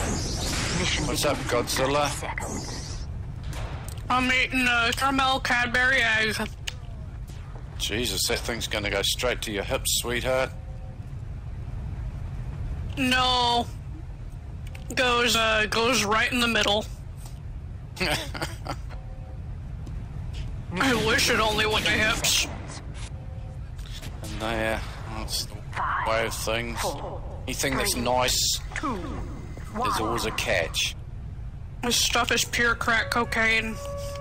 What's up, Gawdzilla? I'm eating a caramel Cadbury egg. Jesus, that thing's gonna go straight to your hips, sweetheart. No. Goes right in the middle. I wish it only went to hips. And there, that's the way of things. Anything that's nice, there's always a catch. This stuff is pure crack cocaine.